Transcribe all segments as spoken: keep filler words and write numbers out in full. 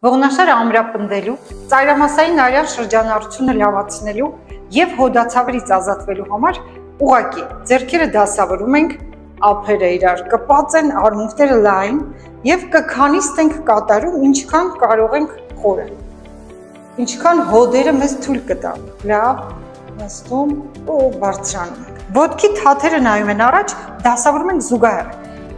Ողնաշարը ամրապնդելու, ծայրամասային արյան շրջանառությունը լավացնելու և հոդացավերից ազատվելու համար ուղղակի ձեռքերը դասավորում ենք, ափերը իրար կպած են, արմունկները լայն և կքանիստ ենք կատարում, ինչքան կարող ենք խորը, ինչքան հոդերը մեզ թույլ կտան, լավ, նստում ու բարձրանում ենք։ Ոտքի թաթերը նայում են առաջ, դասավորում ենք զուգահեռ։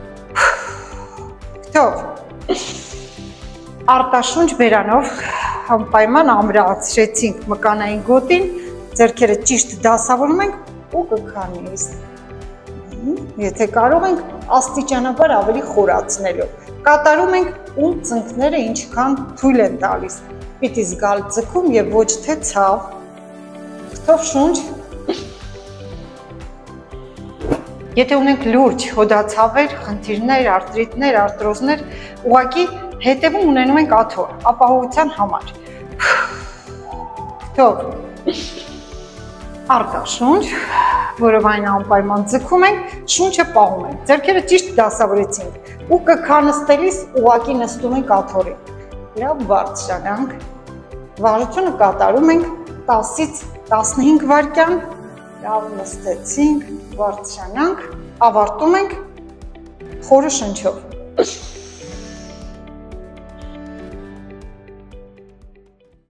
Թող Արտաշունչ բերանով անպայման ամրացրեցինք մկանային գոտին, ձեռքերը ճիշտ դասավորում ենք ու կքանիստ։ Եթե կարող ենք աստիճանաբար ավելի խորացնելով, կատարում ենք ու ծնկները ինչքան թույլ են տալիս, պիտի զգալ ձգում և ոչ թե ցավ, թող շունչ։ Եթե ունենք լուրջ հոդացավեր, խնդիրներ, արտրիտներ, արտրոզներ, ուղղակի հետևում ունենում ենք աթոռ, ապահովության համար։ Թող արտաշունչ, որով այն անպայման ձգում ենք, շունչը պահում ենք, ձեռքերը ճիշտ դասավորեցինք ու կքանստելիս ուղղակի նստում ենք աթոռին։ Լավ բարձրանանք, վարությունը կատարում ենք տասից տասնհինգ վայրկյան, լավ նստեցինք, բարձրանանք, ավարտում ենք խորը շնչով։